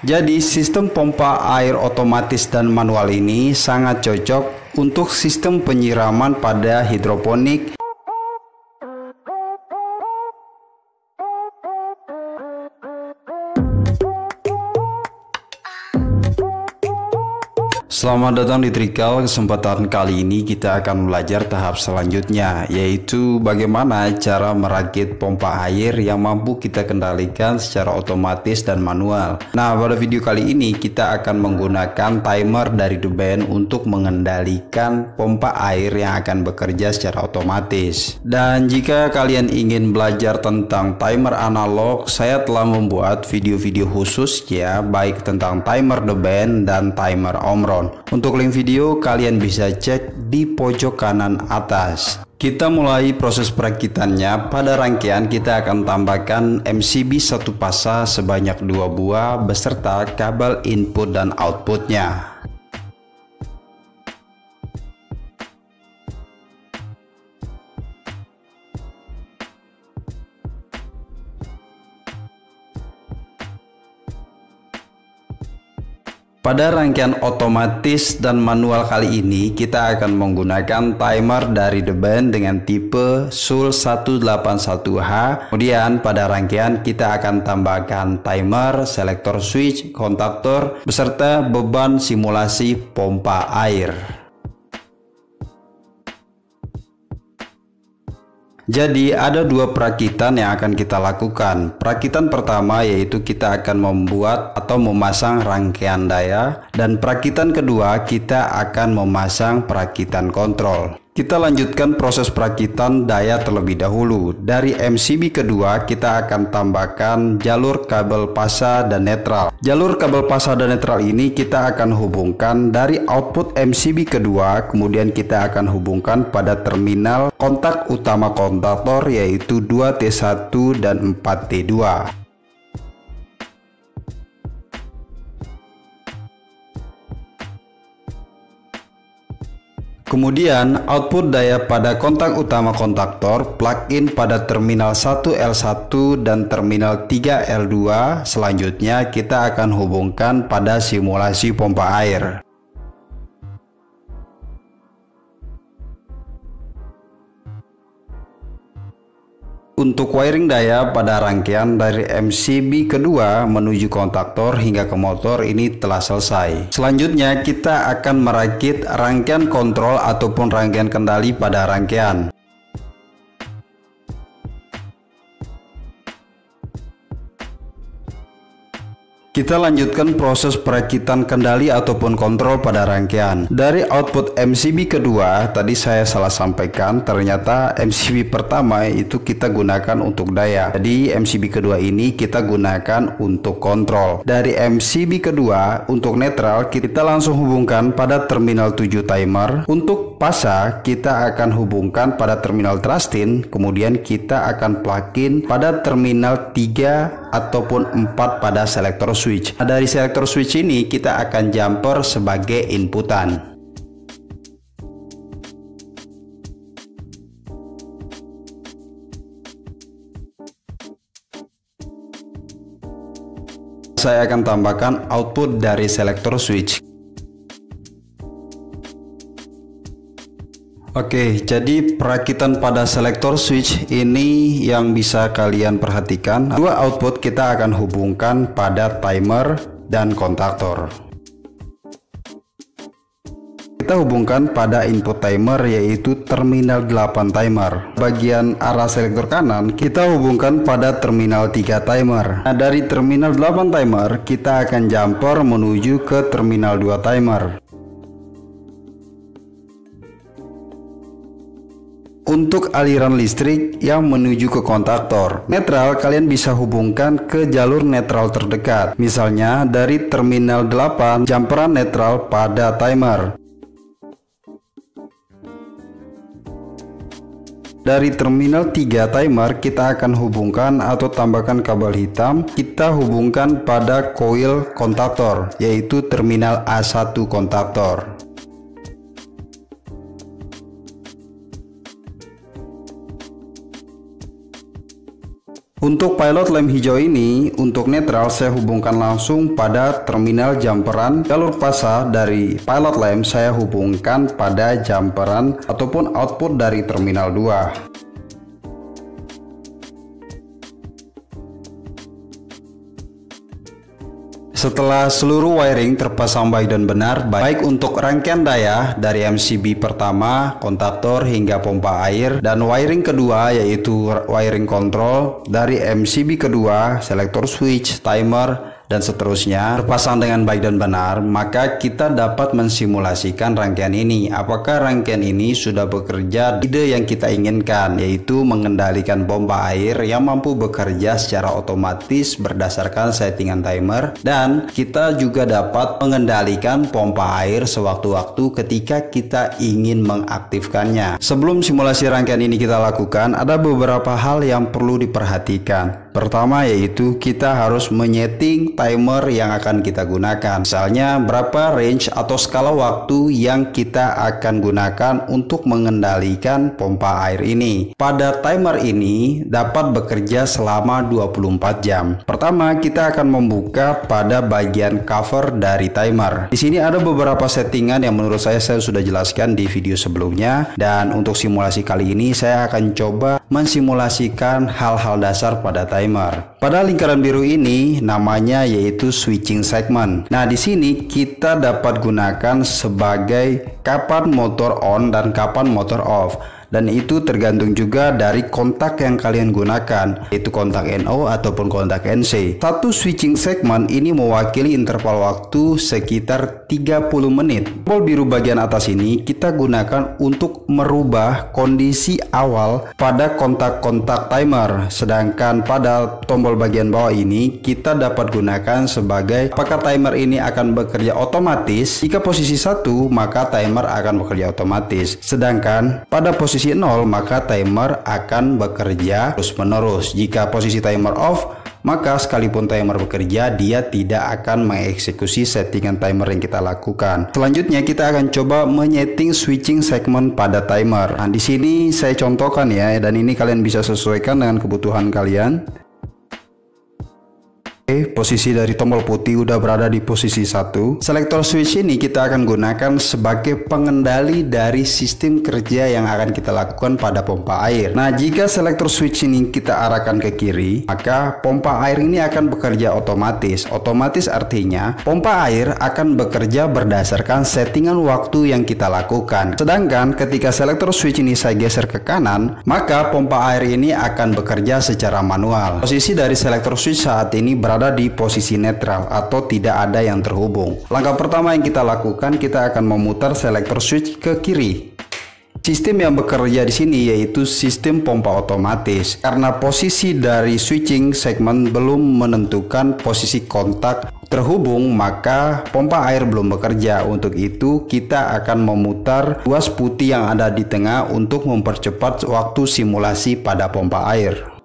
Jadi sistem pompa air otomatis dan manual ini sangat cocok untuk sistem penyiraman pada hidroponik. Selamat datang di Trikal. Kesempatan kali ini kita akan belajar tahap selanjutnya, yaitu bagaimana cara merakit pompa air yang mampu kita kendalikan secara otomatis dan manual. Nah, pada video kali ini kita akan menggunakan timer dari The Band untuk mengendalikan pompa air yang akan bekerja secara otomatis. Dan jika kalian ingin belajar tentang timer analog, saya telah membuat video-video khusus ya, baik tentang timer The Band dan timer Omron. Untuk link video kalian bisa cek di pojok kanan atas. Kita mulai proses perakitannya. Pada rangkaian kita akan tambahkan MCB satu pasa sebanyak 2 buah beserta kabel input dan outputnya. Pada rangkaian otomatis dan manual kali ini kita akan menggunakan timer dari The Band dengan tipe SUL 181H. Kemudian pada rangkaian kita akan tambahkan timer, selektor switch, kontaktor beserta beban simulasi pompa air. Jadi ada 2 perakitan yang akan kita lakukan. Perakitan pertama yaitu kita akan membuat atau memasang rangkaian daya, dan perakitan kedua kita akan memasang perakitan kontrol. Kita lanjutkan proses perakitan daya terlebih dahulu. Dari MCB kedua kita akan tambahkan jalur kabel pasa dan netral. Jalur kabel pasa dan netral ini kita akan hubungkan dari output MCB kedua, kemudian kita akan hubungkan pada terminal kontak utama kontaktor yaitu 2T1 dan 4T2. Kemudian output daya pada kontak utama kontaktor plug-in pada terminal 1L1 dan terminal 3L2. Selanjutnya kita akan hubungkan pada simulasi pompa air. Untuk wiring daya pada rangkaian dari MCB kedua menuju kontaktor hingga ke motor ini telah selesai. Selanjutnya kita akan merakit rangkaian kontrol ataupun rangkaian kendali pada rangkaian. Kita lanjutkan proses perakitan kendali ataupun kontrol pada rangkaian. Dari output MCB kedua, tadi saya salah sampaikan, ternyata MCB pertama itu kita gunakan untuk daya. Jadi MCB kedua ini kita gunakan untuk kontrol. Dari MCB kedua untuk netral kita langsung hubungkan pada terminal 7 timer. Untuk pasa kita akan hubungkan pada terminal trustin, kemudian kita akan plug-in pada terminal 3 ataupun 4 pada selektor switch. Nah, dari selektor switch ini kita akan jumper sebagai inputan. Saya akan tambahkan output dari selektor switch. Oke, jadi perakitan pada selektor switch ini yang bisa kalian perhatikan. 2 output kita akan hubungkan pada timer dan kontaktor. Kita hubungkan pada input timer yaitu terminal 8 timer. Bagian arah selektor kanan kita hubungkan pada terminal 3 timer. Nah, dari terminal 8 timer kita akan jumper menuju ke terminal 2 timer. Untuk aliran listrik yang menuju ke kontaktor netral, kalian bisa hubungkan ke jalur netral terdekat. Misalnya dari terminal 8 jumperan netral pada timer. Dari terminal 3 timer kita akan hubungkan atau tambahkan kabel hitam. Kita hubungkan pada coil kontaktor yaitu terminal A1 kontaktor. Untuk pilot lem hijau ini, untuk netral saya hubungkan langsung pada terminal jumperan. Jalur fasa dari pilot lem saya hubungkan pada jumperan ataupun output dari terminal 2. Setelah seluruh wiring terpasang baik dan benar, baik untuk rangkaian daya dari MCB pertama, kontaktor hingga pompa air, dan wiring kedua yaitu wiring kontrol dari MCB kedua, selektor switch, timer, dan seterusnya terpasang dengan baik dan benar, maka kita dapat mensimulasikan rangkaian ini. Apakah rangkaian ini sudah bekerja ide yang kita inginkan, yaitu mengendalikan pompa air yang mampu bekerja secara otomatis berdasarkan settingan timer, dan kita juga dapat mengendalikan pompa air sewaktu-waktu ketika kita ingin mengaktifkannya. Sebelum simulasi rangkaian ini kita lakukan, ada beberapa hal yang perlu diperhatikan. Pertama yaitu kita harus menyeting timer yang akan kita gunakan. Misalnya berapa range atau skala waktu yang kita akan gunakan untuk mengendalikan pompa air ini. Pada timer ini dapat bekerja selama 24 jam. Pertama kita akan membuka pada bagian cover dari timer. Di sini ada beberapa settingan yang menurut saya sudah jelaskan di video sebelumnya, dan untuk simulasi kali ini saya akan coba mensimulasikan hal-hal dasar pada timer. Pada lingkaran biru ini namanya yaitu switching segment. Nah, di sini kita dapat gunakan sebagai kapan motor on dan kapan motor off. Dan itu tergantung juga dari kontak yang kalian gunakan, yaitu kontak NO ataupun kontak NC. Satu switching segment ini mewakili interval waktu sekitar 30 menit. Tombol biru bagian atas ini kita gunakan untuk merubah kondisi awal pada kontak-kontak timer. Sedangkan pada tombol bagian bawah ini kita dapat gunakan sebagai apakah timer ini akan bekerja otomatis. Jika posisi 1 maka timer akan bekerja otomatis. Sedangkan pada posisi 0 maka timer akan bekerja terus menerus. Jika posisi timer off maka sekalipun timer bekerja dia tidak akan mengeksekusi settingan timer yang kita lakukan. Selanjutnya kita akan coba menyeting switching segment pada timer. Nah, di sini saya contohkan ya, dan ini kalian bisa sesuaikan dengan kebutuhan kalian. Posisi dari tombol putih udah berada di posisi 1. Selektor switch ini kita akan gunakan sebagai pengendali dari sistem kerja yang akan kita lakukan pada pompa air. Nah, jika selektor switch ini kita arahkan ke kiri, maka pompa air ini akan bekerja otomatis. Otomatis artinya pompa air akan bekerja berdasarkan settingan waktu yang kita lakukan. Sedangkan ketika selektor switch ini saya geser ke kanan, maka pompa air ini akan bekerja secara manual. Posisi dari selektor switch saat ini berada di posisi netral atau tidak ada yang terhubung. Langkah pertama yang kita lakukan, kita akan memutar selektor switch ke kiri. Sistem yang bekerja di sini yaitu sistem pompa otomatis. Karena posisi dari switching segment belum menentukan posisi kontak terhubung, maka pompa air belum bekerja. Untuk itu kita akan memutar tuas putih yang ada di tengah untuk mempercepat waktu simulasi pada pompa air.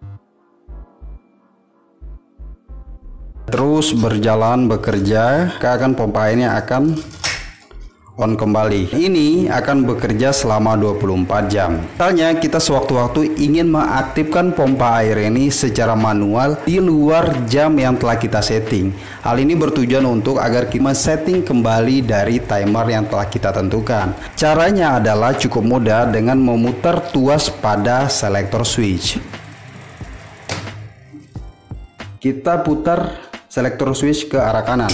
Terus berjalan bekerja, akan pompa ini akan on kembali. Ini akan bekerja selama 24 jam. Misalnya kita sewaktu-waktu ingin mengaktifkan pompa air ini secara manual di luar jam yang telah kita setting. Hal ini bertujuan untuk agar kita setting kembali dari timer yang telah kita tentukan. Caranya adalah cukup mudah dengan memutar tuas pada selektor switch. Kita putar selektor switch ke arah kanan.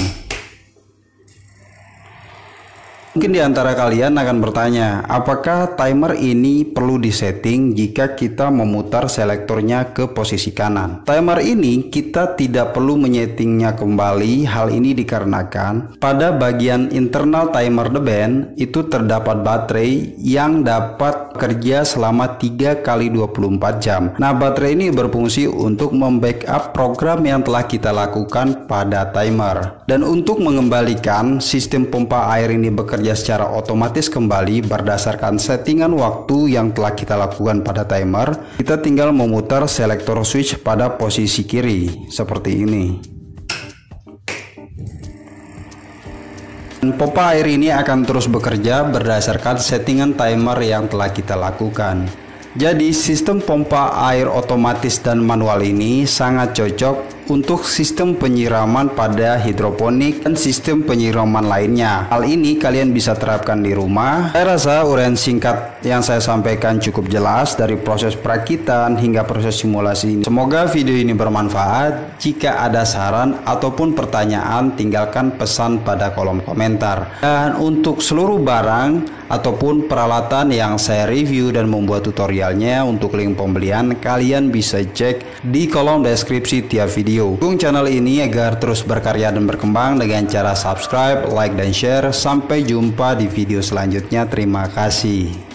Mungkin di antara kalian akan bertanya, apakah timer ini perlu disetting jika kita memutar selektornya ke posisi kanan? Timer ini kita tidak perlu menyetingnya kembali. Hal ini dikarenakan pada bagian internal timer the band itu terdapat baterai yang dapat kerja selama 3 kali 24 jam. Nah, baterai ini berfungsi untuk membackup program yang telah kita lakukan pada timer. Dan untuk mengembalikan sistem pompa air ini bekerja secara otomatis kembali berdasarkan settingan waktu yang telah kita lakukan pada timer, kita tinggal memutar selektor switch pada posisi kiri seperti ini. Dan pompa air ini akan terus bekerja berdasarkan settingan timer yang telah kita lakukan. Jadi sistem pompa air otomatis dan manual ini sangat cocok untuk sistem penyiraman pada hidroponik dan sistem penyiraman lainnya. Hal ini kalian bisa terapkan di rumah. Saya rasa uraian singkat yang saya sampaikan cukup jelas dari proses perakitan hingga proses simulasi ini. Semoga video ini bermanfaat. Jika ada saran ataupun pertanyaan, tinggalkan pesan pada kolom komentar. Dan untuk seluruh barang ataupun peralatan yang saya review dan membuat tutorialnya, untuk link pembelian kalian bisa cek di kolom deskripsi tiap video. Dukung channel ini agar terus berkarya dan berkembang dengan cara subscribe, like, dan share. Sampai jumpa di video selanjutnya. Terima kasih.